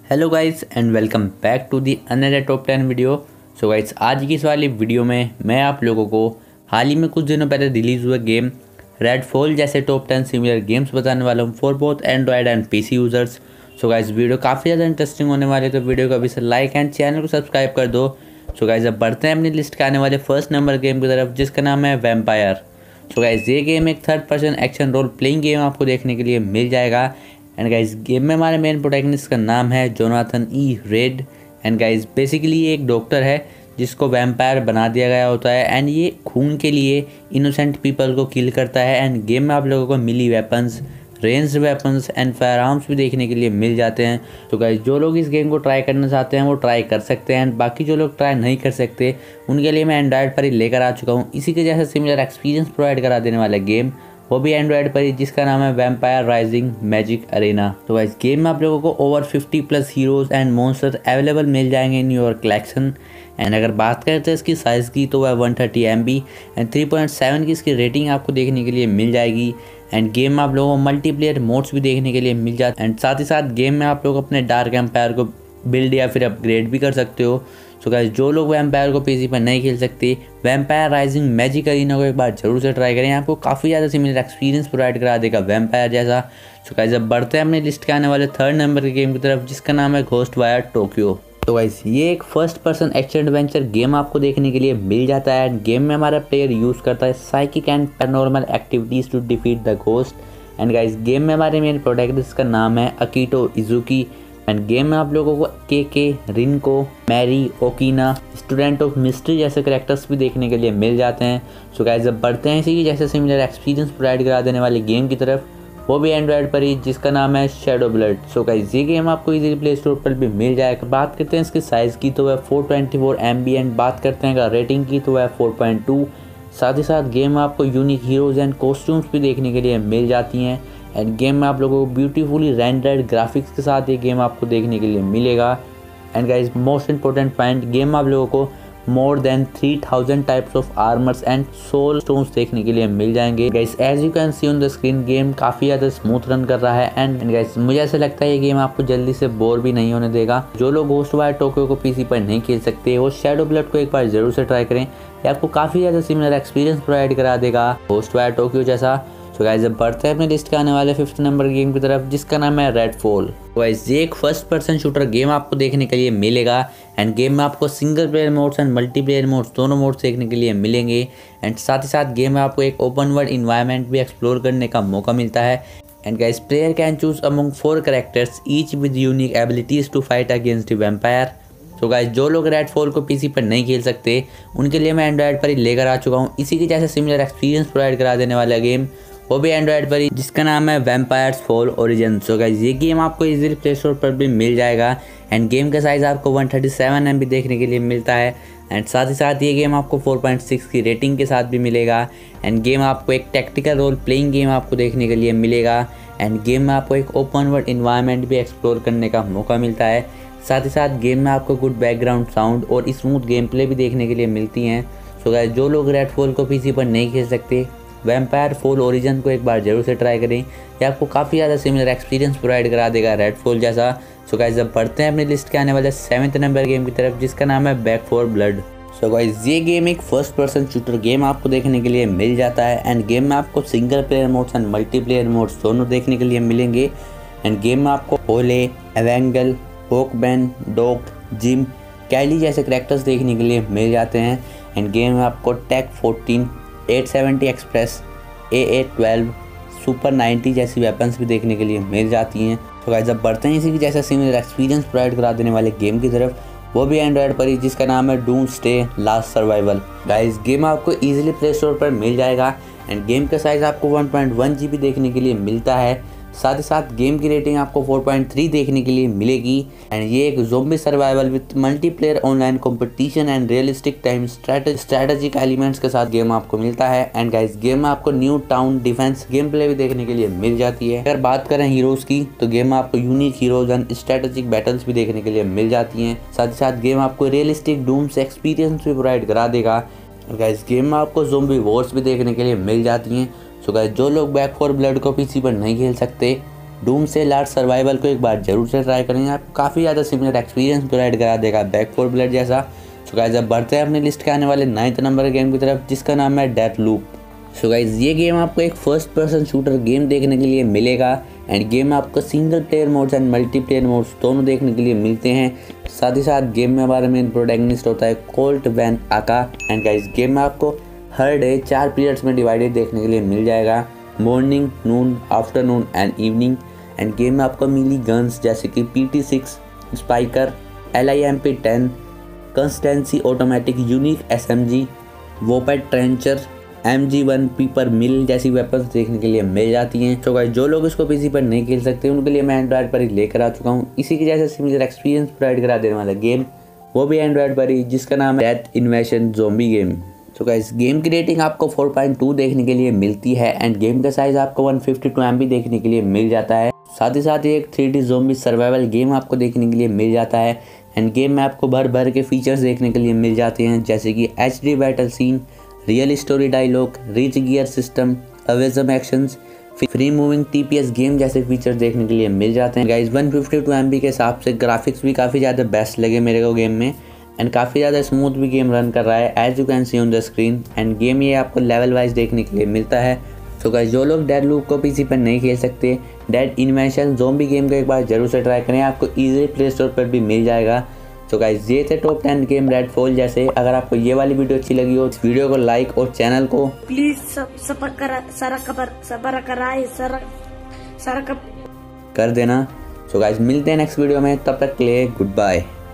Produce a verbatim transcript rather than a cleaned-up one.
Hello guys and welcome back to the another top ten video. So guys आज की इस वाली video में मैं आप लोगों को हाल ही में कुछ दिनों पहले रिलीज़ हुए गेम रेडफॉल जैसे टॉप टेन सिमिलर गेम्स बताने वाला हूँ for both android and PC users. So guys video काफ़ी ज़्यादा इंटरेस्टिंग होने वाली है, तो वीडियो को अभी से लाइक एंड चैनल को सब्सक्राइब कर दो। सो गाइस अब बढ़ते हैं अपनी लिस्ट के आने वाले फर्स्ट नंबर गेम की तरफ, जिसका नाम है वैम्पायर। सो गाइस ये गेम एक third person action role playing game आपको देखने के लिए मिल जाएगा। एंड गाइस गेम में हमारे मेन प्रोटैगनिस्ट का नाम है Jonathan E Red. And guys basically ये एक डॉक्टर है जिसको वैम्पायर बना दिया गया होता है एंड ये खून के लिए इनोसेंट पीपल को किल करता है। एंड गेम में आप लोगों को melee weapons, ranged weapons and firearms भी देखने के लिए मिल जाते हैं। तो गाइस जो लोग इस गेम को ट्राई करना चाहते हैं वो ट्राई कर सकते हैं, एंड बाकी जो लोग ट्राई नहीं कर सकते उनके लिए मैं एंड्रॉयड पर ही लेकर आ चुका हूँ इसी के जैसा सिमिलर एक्सपीरियंस प्रोवाइड करा देने वाला गेम, वो भी एंड्रॉयड पर ही, जिसका नाम है वैम्पायर राइजिंग मैजिक अरेना। तो गाइस गेम में आप लोगों को over fifty plus heroes and monsters available मिल जाएंगे इन योर कलेक्शन। एंड अगर बात करते हैं इसकी साइज़ की तो वह one thirty M B and three point seven की इसकी रेटिंग आपको देखने के लिए मिल जाएगी। एंड गेम में आप लोगों को मल्टीप्लेयर मोड्स भी देखने के लिए मिल जाते हैं, एंड साथ ही साथ गेम में आप लोग अपने डार्क एम्पायर को बिल्ड या फिर अपग्रेड भी कर सकते हो। सो गाइस जो लोग वैम्पायर को पीसी पर नहीं खेल सकते, वैम्पायर राइजिंग मैजिक अरीना को एक बार जरूर से ट्राई करें, आपको काफ़ी ज़्यादा सिमिलर एक्सपीरियंस प्रोवाइड करा देगा वैम्पायर जैसा। सो गाइस अब बढ़ते हैं अपनी लिस्ट के आने वाले थर्ड नंबर के गेम की तरफ, जिसका नाम है घोस्टवायर टोक्यो। तो गाइस ये एक first person action adventure game आपको देखने के लिए मिल जाता है। एंड गेम में हमारा प्लेयर यूज़ करता है psychic and paranormal activities to defeat the ghost. And guys game में हमारे मेन प्रोटैगनिस्ट का नाम है अकीटो इजुकी। एंड गेम में आप लोगों को के के, Rinko, Mary, Okina, student of mystery जैसे करेक्टर्स भी देखने के लिए मिल जाते हैं। सो गाइस अब बढ़ते हैं इसी की जैसे सिमिलर एक्सपीरियंस प्रोवाइड करा देने वाले गेम की तरफ, वो भी एंड्रॉयड पर ही, जिसका नाम है शैडो ब्लड। सो गाइस ये गेम आपको इजीली प्ले स्टोर पर भी मिल जाएगा। बात करते हैं इसकी साइज़ की तो वह four twenty four M B, and बात करते हैं अगर रेटिंग की तो वह फोर पॉइंट टू। साथ ही साथ गेम में आपको यूनिक हीरोज एंड कॉस्ट्यूम्स भी देखने के लिए मिल जाती हैं। एंड गेम में आप लोगों को ब्यूटीफुली रेंडर्ड ग्राफिक्स के साथ ये गेम आपको देखने के लिए मिलेगा। And guys most important point, game में आप लोगों को more than three thousand types of armours and soul stones देखने के लिए मिल जाएंगे। Guys as you can see on the screen game काफ़ी ज़्यादा स्मूथ रन कर रहा है। एंड गाइस मुझे ऐसा लगता है ये गेम आपको जल्दी से बोर भी नहीं होने देगा। जो लोग घोस्टवायर टोक्यो को पीसी पर नहीं खेल सकते वो शैडो ब्लड को एक बार जरूर से ट्राई करें, ये आपको काफ़ी ज़्यादा सिमिलर एक्सपीरियंस प्रोवाइड करा देगा घोस्टवायर टोक्यो जैसा। तो गाइस अब बढ़ते हैं अपने लिस्ट के आने वाले फिफ्थ नंबर गेम की तरफ, जिसका नाम है रेडफॉल। तो गाइस ये एक फर्स्ट पर्सन शूटर गेम आपको देखने के लिए मिलेगा। एंड गेम में आपको single player modes and multiplayer modes दोनों मोड्स देखने के लिए मिलेंगे। एंड साथ ही साथ गेम में आपको एक ओपन वर्ल्ड इन्वायरमेंट भी एक्सप्लोर करने का मौका मिलता है। And guys player can choose among four characters each with unique abilities to fight against the vampire. तो गाइस जो लोग रेडफॉल को पीसी पर नहीं खेल सकते उनके लिए मैं एंड्रॉयड पर ही लेकर आ चुका हूँ इसी के जैसे सिमिलर एक्सपीरियंस प्रोवाइड करा देने वाला गेम, वो भी एंड्रॉयड पर ही, जिसका नाम है vampires fall origin. So guys ये गेम आपको इजीली प्ले स्टोर पर भी मिल जाएगा। एंड गेम का साइज़ आपको one thirty seven M B देखने के लिए मिलता है। एंड साथ ही साथ ये गेम आपको फोर पॉइंट सिक्स की रेटिंग के साथ भी मिलेगा। एंड गेम आपको एक टैक्टिकल रोल प्लेइंग गेम आपको देखने के लिए मिलेगा। एंड गेम में आपको एक ओपन वर्ल्ड इन्वायरमेंट भी एक्सप्लोर करने का मौका मिलता है। साथ ही साथ गेम में आपको गुड बैकग्राउंड साउंड और स्मूथ गेम प्ले भी देखने के लिए मिलती हैं। सो गाइस जो लोग रेडफॉल को पीसी पर नहीं खेल सकते वैम्पायर फॉल ओरिजिन को एक बार जरूर से ट्राई करें, ये आपको काफ़ी ज़्यादा सिमिलर एक्सपीरियंस प्रोवाइड करा देगा रेडफॉल जैसा। सो गाइस अब बढ़ते हैं अपनी लिस्ट के आने वाले सेवंथ नंबर गेम की तरफ, जिसका नाम है back for blood. So guys ये गेम एक फर्स्ट पर्सन शूटर गेम आपको देखने के लिए मिल जाता है। एंड गेम में आपको single player modes and multiplayer modes दोनों देखने के लिए मिलेंगे। एंड गेम में आपको ओले, एवेंगल, होकबैन, डॉक, जिम, कैली जैसे करेक्टर्स देखने के लिए मिल जाते हैं। एंड गेम में आपको tech fourteen, eight seventy express, A A twelve, super ninety जैसी वेपन्स भी देखने के लिए मिल जाती हैं। तो गाइस अब बढ़ते हैं इसी की जैसा सिमिलर एक्सपीरियंस प्रोवाइड करा देने वाले गेम की तरफ, वो भी एंड्रॉयड पर ही, जिसका नाम है doomsday last survival. Guys game आपको इजीली प्ले स्टोर पर मिल जाएगा। एंड गेम का साइज़ आपको one point one G B देखने के लिए मिलता है। साथ ही साथ गेम की रेटिंग आपको फोर पॉइंट थ्री देखने के लिए मिलेगी। एंड ये एक zombie survival with multiplayer online competition and realistic time strategic elements के साथ गेम आपको मिलता है। एंड गाइस गेम में आपको new town defense game play भी देखने के लिए मिल जाती है। अगर बात करें हीरोज़ की तो गेम में आपको unique heroes and strategic battles भी देखने के लिए मिल जाती हैं। साथ ही साथ गेम आपको रियलिस्टिक डूम्स एक्सपीरियंस भी प्रोवाइड करा देगा। गाइस गेम में आपको ज़ोंबी वॉर्स भी देखने के लिए मिल जाती हैं। सो गाइस जो लोग बैक फॉर ब्लड को पीसी पर नहीं खेल सकते डूम से लार्ज सर्वाइवल को एक बार जरूर से ट्राई करेंगे, आपको काफ़ी ज़्यादा सिमिलर एक्सपीरियंस प्रोवाइड करा देगा बैक फोर ब्लड जैसा। सो गाइस अब बढ़ते हैं अपने लिस्ट के आने वाले नाइन्थ नंबर के गेम की तरफ, जिसका नाम है डेथलूप। सो गाइस ये गेम आपको एक फर्स्ट पर्सन शूटर गेम देखने के लिए मिलेगा एंड गेम में आपको single player modes and multiplayer modes दोनों देखने के लिए मिलते हैं। साथ ही साथ गेम में हमारा मेन प्रोटैगनिस्ट होता है Colt Vahn aka and guys game में आपको हर डे चार पीरियड्स में डिवाइडेड देखने के लिए मिल जाएगा, morning, noon, afternoon and evening. And game में आपको मिली गन्स जैसे कि P T six, Spiker, L I M P ten, constancy automatic unique S M G, Vopat Trencher, M G one pepper mill जैसी वेपन्स देखने के लिए मिल जाती हैं। तो गाइस जो लोग इसको पीसी पर नहीं खेल सकते उनके लिए मैं एंड्रॉयड पर ही लेकर आ चुका हूँ इसी के जैसे सिमिलर एक्सपीरियंस प्रोवाइड करा देने वाला गेम, वो भी एंड्रॉयड पर ही, जिसका नाम है डेथ इन्वेशन ज़ॉम्बी गेम। तो गाइस गेम की रेटिंग आपको फोर पॉइंट टू देखने के लिए मिलती है एंड गेम का साइज आपको one fifty two M B देखने के लिए मिल जाता है। साथ ही साथ एक three D zombie survival game आपको देखने के लिए मिल जाता है एंड गेम में आपको भर भर के फीचर्स देखने के लिए मिल जाते हैं जैसे कि H D battle scene, real story dialogue, rich gear system, awesome actions, free moving T P S game जैसे फीचर्स देखने के लिए मिल जाते हैं। Guys one fifty two M B के हिसाब से ग्राफिक्स भी काफ़ी ज़्यादा बेस्ट लगे मेरे को गेम में एंड काफ़ी ज़्यादा स्मूथ भी गेम रन कर रहा है as you can see on the screen and game ये आपको लेवल वाइज देखने के लिए मिलता है। तो गाइस जो लोग डेथलूप को पीसी पर नहीं खेल सकते, डेथ इन्वेशन ज़ॉम्बी गेम को एक बार जरूर से ट्राई करें, आपको इजीली प्ले स्टोर पर भी मिल जाएगा। तो गाइस ये थे टॉप टेन गेम रेडफॉल जैसे। अगर आपको ये वाली वीडियो अच्छी लगी हो इस वीडियो को लाइक और चैनल को प्लीज सब कर देना। तो गाइस मिलते हैं नेक्स्ट वीडियो में, तब तक के लिए गुड बाय।